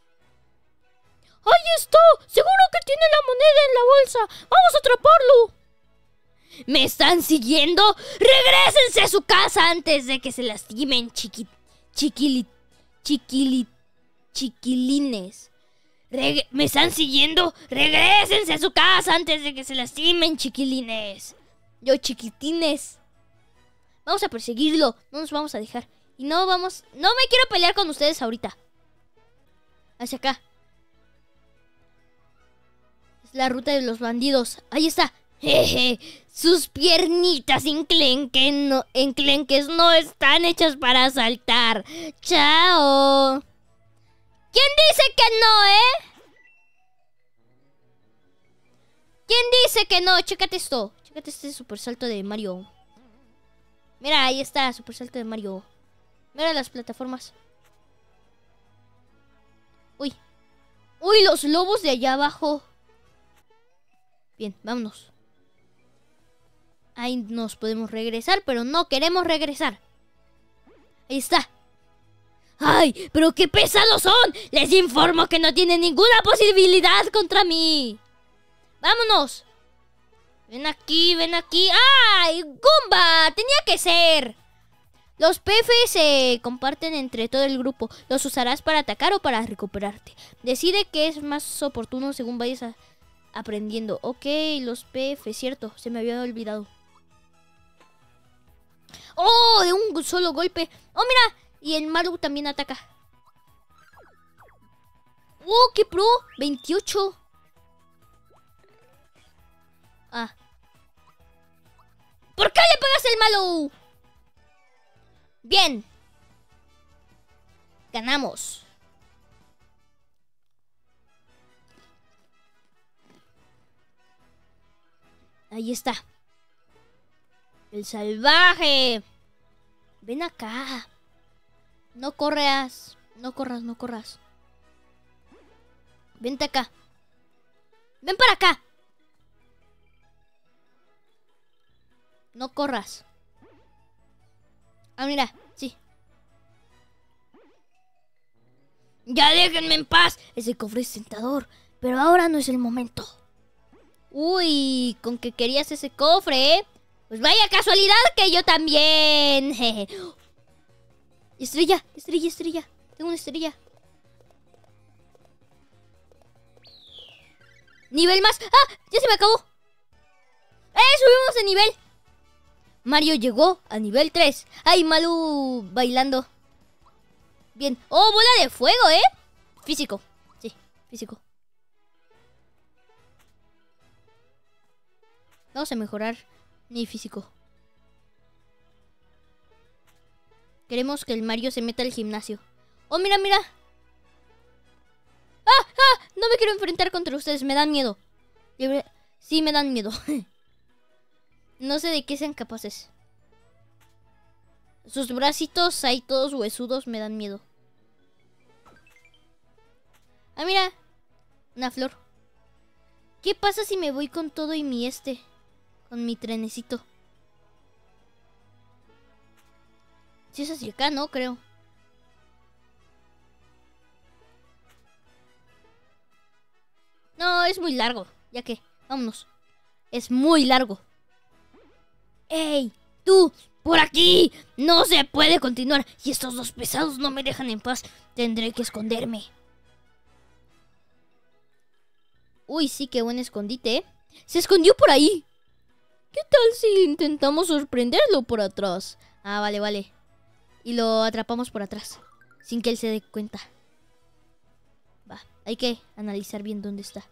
¡Ahí está! ¡Seguro que tiene la moneda en la bolsa! ¡Vamos a atraparlo! ¿Me están siguiendo? ¡Regrésense a su casa antes de que se lastimen, chiqui... chiquili... chiquili... chiquilines! Reg... ¿Me están siguiendo? ¡Regrésense a su casa antes de que se lastimen, chiquilines! Yo, chiquitines. Vamos a perseguirlo. No nos vamos a dejar. Y no vamos... No me quiero pelear con ustedes ahorita. Hacia acá. La ruta de los bandidos. Ahí está. Jeje. Sus piernitas enclenques no, enclenques no están hechas para saltar. Chao. ¿Quién dice que no, eh? ¿Quién dice que no? Chécate esto. Chécate este super salto de Mario. Mira, ahí está, super salto de Mario. Mira las plataformas. Uy. Uy, los lobos de allá abajo. Bien, vámonos. Ahí nos podemos regresar, pero no queremos regresar. Ahí está. ¡Ay, pero qué pesados son! Les informo que no tienen ninguna posibilidad contra mí. ¡Vámonos! Ven aquí, ven aquí. ¡Ay, Goomba! Tenía que ser. Los P F se comparten entre todo el grupo. Los usarás para atacar o para recuperarte. Decide qué es más oportuno según vayas a... aprendiendo. Ok, los P F, cierto. Se me había olvidado. ¡Oh! De un solo golpe. ¡Oh, mira! Y el Maru también ataca. ¡Oh, qué pro! veintiocho. Ah. ¿Por qué le pegas el Maru? Bien. Ganamos. Ahí está. El salvaje. Ven acá. No corras. No corras, no corras. Vente acá. Ven para acá. No corras. Ah, mira, sí. Ya déjenme en paz. Ese cofre es tentador, pero ahora no es el momento. Uy, con que querías ese cofre, ¿eh? Pues vaya casualidad que yo también. Estrella, estrella, estrella. Tengo una estrella. Nivel más. ¡Ah! Ya se me acabó. ¡Eh! Subimos de nivel. Mario llegó a nivel tres. ¡Ay, Malú! Bailando. Bien. ¡Oh, bola de fuego, eh! Físico. Sí, físico. Vamos a mejorar mi físico. Queremos que el Mario se meta al gimnasio. ¡Oh, mira, mira! ¡Ah! ¡Ah! No me quiero enfrentar contra ustedes. Me dan miedo. Sí, me dan miedo. No sé de qué sean capaces. Sus bracitos ahí todos huesudos me dan miedo. Ah, mira. Una flor. ¿Qué pasa si me voy con todo y mi este? Con mi trenecito. Si es hacia acá, ¿no? Creo. No, es muy largo. Ya que, vámonos. Es muy largo. ¡Ey! ¡Tú! ¡Por aquí! No se puede continuar. Y estos dos pesados no me dejan en paz. Tendré que esconderme. Uy, sí, qué buen escondite, ¿eh? Se escondió por ahí. ¿Qué tal si intentamos sorprenderlo por atrás? Ah, vale, vale. Y lo atrapamos por atrás, sin que él se dé cuenta. Va, hay que analizar bien dónde está.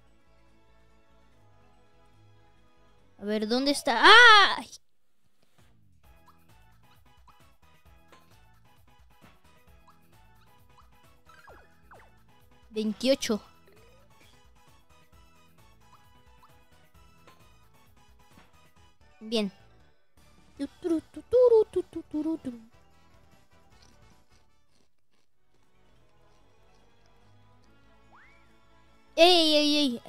A ver, ¿dónde está? ¡Ah! veintiocho. Bien. ¡Ey, ey, ey!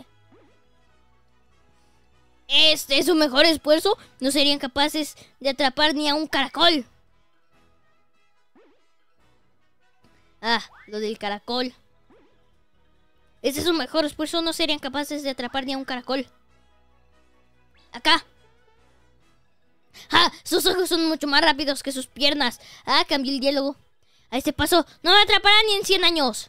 Este es su mejor esfuerzo. No serían capaces de atrapar ni a un caracol. Ah, lo del caracol. Este es su mejor esfuerzo. No serían capaces de atrapar ni a un caracol. Acá. ¡Ah! Sus ojos son mucho más rápidos que sus piernas. Ah, cambié el diálogo. A este paso no me atrapará ni en cien años.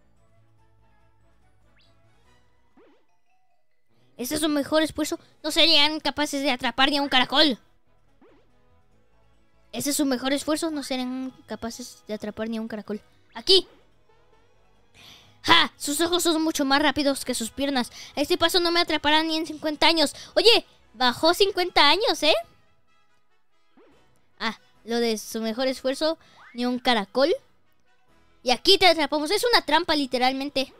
Este es su mejor esfuerzo. No serían capaces de atrapar ni a un caracol. Ese es su mejor esfuerzo. No serían capaces de atrapar ni a un caracol. Aquí. ¡Ja! Sus ojos son mucho más rápidos que sus piernas. A este paso no me atraparán ni en cincuenta años. Oye, bajó cincuenta años, ¿eh? Ah, lo de su mejor esfuerzo, ni un caracol. Y aquí te atrapamos. Es una trampa, literalmente.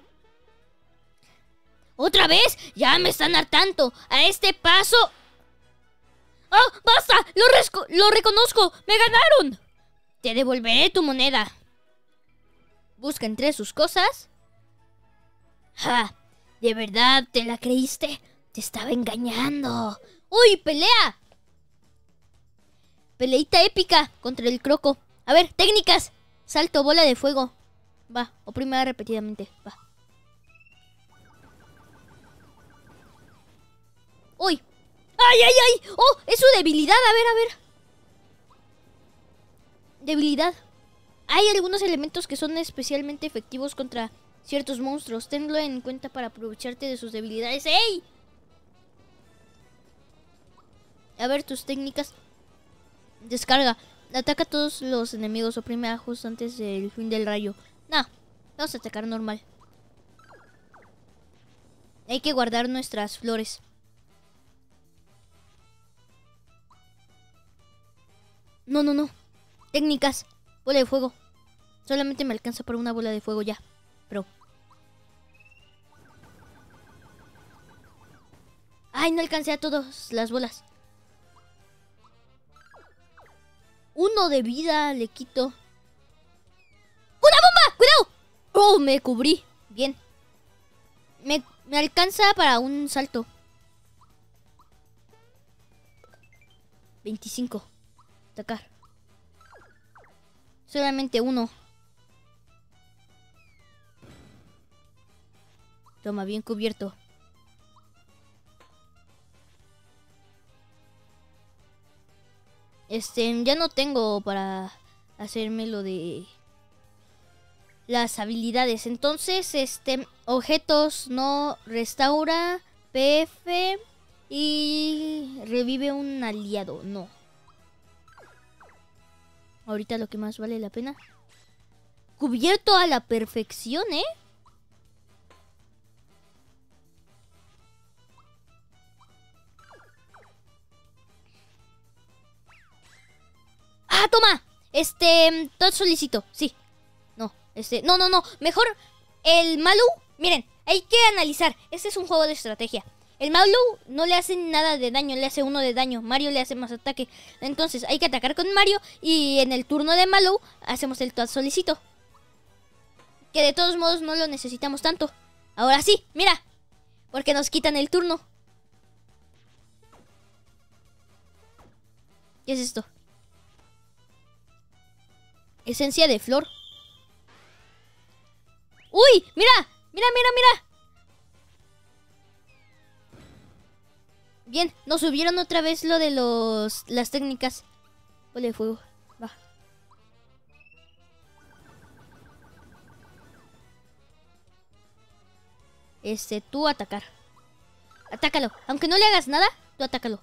¿Otra vez? Ya me están hartando. A este paso... ¡Oh, basta! ¡Lo, lo reconozco! ¡Me ganaron! Te devolveré tu moneda. Busca entre sus cosas. ¡Ja! ¿De verdad te la creíste? Te estaba engañando. ¡Uy, pelea! Peleita épica contra el croco. A ver, técnicas. Salto, bola de fuego. Va, oprime repetidamente. Va. ¡Uy! ¡Ay, ay, ay! ¡Oh! Es su debilidad. A ver, a ver. Debilidad. Hay algunos elementos que son especialmente efectivos contra ciertos monstruos. Tenlo en cuenta para aprovecharte de sus debilidades. ¡Ey! A ver, tus técnicas. Descarga. Ataca a todos los enemigos. Oprime A justo antes del fin del rayo. No, vamos a atacar normal. Hay que guardar nuestras flores. No, no, no. Técnicas. Bola de fuego. Solamente me alcanza para una bola de fuego ya. Pero... Ay, no alcancé a todas las bolas. Uno de vida le quito. ¡Una bomba! ¡Cuidado! ¡Oh! Me cubrí. Bien. Me, me alcanza para un salto. veinticinco. Atacar. Solamente uno. Toma, bien cubierto. Este, ya no tengo para hacerme lo de las habilidades. Entonces, este, objetos no restaura, P F y revive un aliado. No. Ahorita lo que más vale la pena. Cubierto a la perfección, ¿eh? ¡Ah, toma! Este, todo solicito, sí. No, este, no, no, no. Mejor el Mallow. Miren, hay que analizar. Este es un juego de estrategia. El Mallow no le hace nada de daño, le hace uno de daño. Mario le hace más ataque. Entonces hay que atacar con Mario. Y en el turno de Mallow hacemos el Toad solicito. Que de todos modos no lo necesitamos tanto. Ahora sí, mira. Porque nos quitan el turno. ¿Qué es esto? Esencia de flor. ¡Uy! ¡Mira! ¡Mira, mira, mira! Bien, nos subieron otra vez lo de los las técnicas. Bola de fuego. Va. Este, tú atacar. Atácalo. Aunque no le hagas nada, tú atácalo.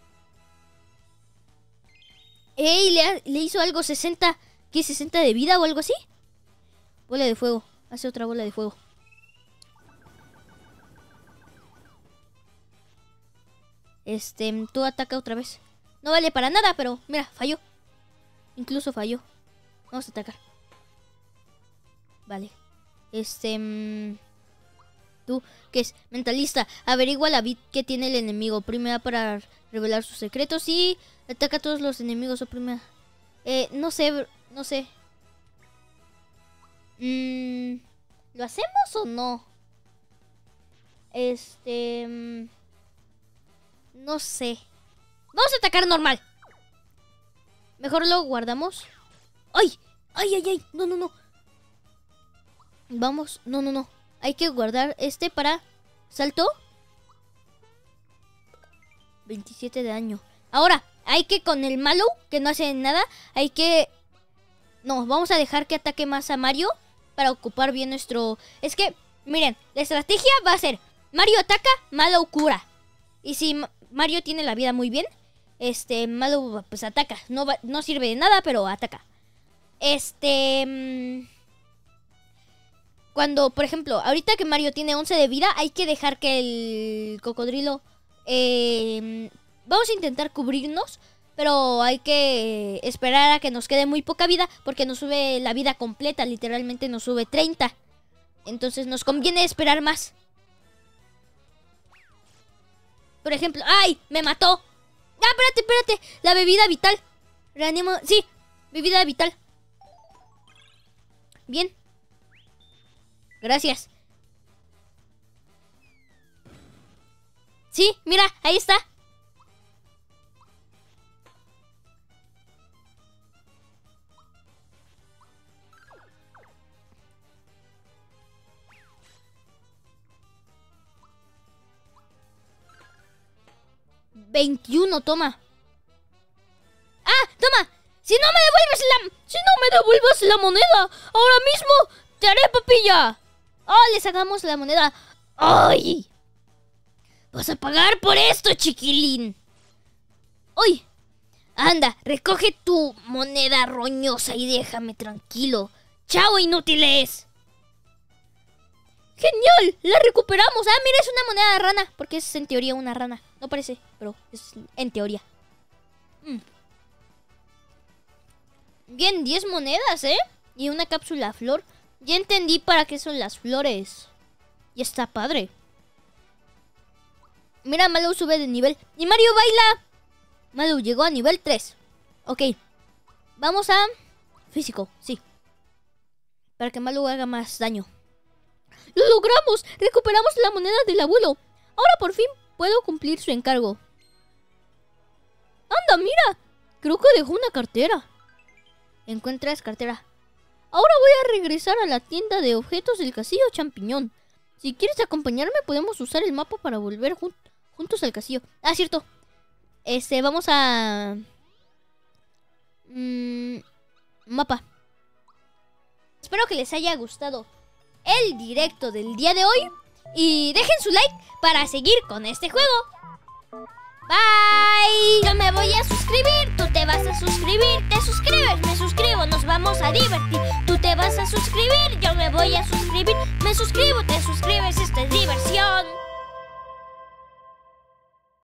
¡Ey! Le, ha- le hizo algo sesenta. ¿Qué? ¿sesenta de vida o algo así? Bola de fuego. Hace otra bola de fuego. Este, tú ataca otra vez. No vale para nada, pero mira, falló. Incluso falló. Vamos a atacar. Vale. Este... mm, tú, ¿qué es? Mentalista. Averigua la vid que tiene el enemigo. Primera para revelar sus secretos y ataca a todos los enemigos. O primera. Eh, no sé, br- no sé. Mm, ¿lo hacemos o no? Este... mm, no sé. Vamos a atacar normal. Mejor lo guardamos. ¡Ay! ¡Ay, ay, ay! No, no, no. Vamos. No, no, no. Hay que guardar este para... ¿Salto? veintisiete de daño. Ahora, hay que con el Mallow, que no hace nada, hay que... No, vamos a dejar que ataque más a Mario para ocupar bien nuestro... Es que, miren, la estrategia va a ser... Mario ataca, Mallow cura. Y si Ma- Mario tiene la vida muy bien, este, Mallow pues ataca. No, va- no sirve de nada, pero ataca. Este... mm, Cuando, por ejemplo, ahorita que Mario tiene once de vida, hay que dejar que el cocodrilo... eh, vamos a intentar cubrirnos, pero hay que esperar a que nos quede muy poca vida, porque nos sube la vida completa, literalmente nos sube treinta. Entonces nos conviene esperar más. Por ejemplo, ¡ay! ¡Me mató! ¡Ah, espérate, espérate! La bebida vital. Reanimo... Sí, bebida vital. Bien. Gracias. Sí, mira, ahí está. veintiuno, toma. ¡Ah, toma! Si no me devuelves la... Si no me devuelves la moneda, ahora mismo te haré papilla. ¡Oh, le sacamos la moneda! ¡Ay! Vas a pagar por esto, chiquilín. ¡Uy! Anda, recoge tu moneda roñosa y déjame tranquilo. ¡Chao, inútiles! ¡Genial! ¡La recuperamos! Ah, mira, es una moneda de rana. Porque es en teoría una rana. No parece, pero es en teoría. Mm. Bien, diez monedas, ¿eh? Y una cápsula flor. Ya entendí para qué son las flores. Y está padre. Mira, Mallow sube de nivel. ¡Y Mario baila! Mallow llegó a nivel tres. Ok. Vamos a físico, sí. Para que Malu haga más daño. ¡Lo logramos! ¡Recuperamos la moneda del abuelo! Ahora por fin puedo cumplir su encargo. ¡Anda, mira! Creo que dejó una cartera. Encuentras cartera. Ahora voy a regresar a la tienda de objetos del castillo Champiñón. Si quieres acompañarme, podemos usar el mapa para volver jun juntos al castillo. Ah, cierto. Este, vamos a... Mm, mapa. Espero que les haya gustado el directo del día de hoy. Y dejen su like para seguir con este juego. Bye. Yo me voy a suscribir, tú te vas a suscribir. Te suscribes, me suscribo, nos vamos a divertir. Tú te vas a suscribir, yo me voy a suscribir. Me suscribo, te suscribes, esto es diversión.